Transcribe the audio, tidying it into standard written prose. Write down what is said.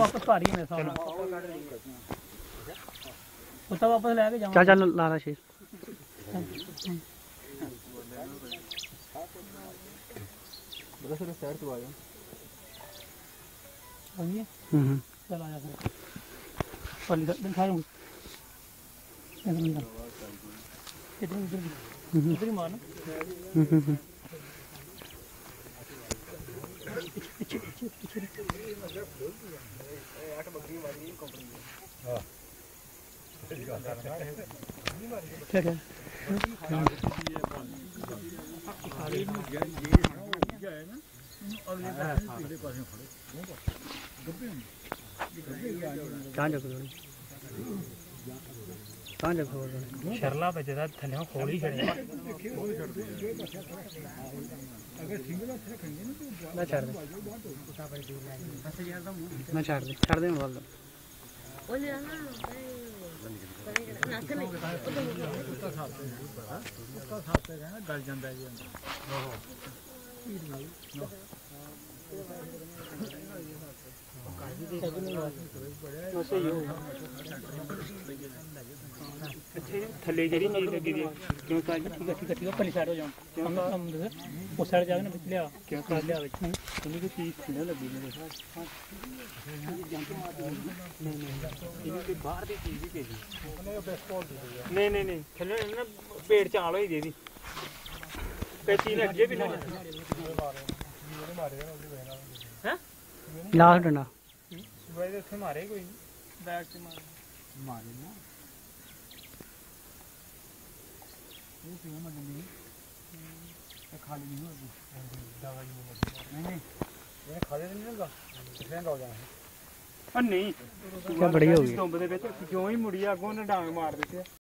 वापस भारी है मेरे साथ कुत्ता वापस लेके जाऊं चल चल लाला शेर बड़ा सारा साइड तो आया आइए चल आ जा फिर पल्ली दिन खा लूं इधर ही मारना पीछे पीछे पीछे ठीक है शरला पे जदा थले खोली छड़े ना छोड़ दे ना छोड़ दे बोल दो गल जाता है थले जी चीज लगी दी क्यों ठीक है ठीक है ठीक है पहली साइड हो जाओ हम उस साइड जाके ना लिया क्या कर लिया इन्हीं की चीज थले लगी मेरे नहीं बाहर की चीज ही भेजी नहीं नहीं नहीं थले ना पेड़ चाल होई दी पेची ने अगे भी ना हैं लास्ट डंडा भाई इथे मारे कोई बैक से मारे ना ये क्यों मदनी खाली नहीं होगी दवाई नहीं ये खाली नहीं होगा फ्रेंड हो जाना है नहीं क्या बढ़िया हो गई क्यों ही मुड़िया अगों ने डांग मार दी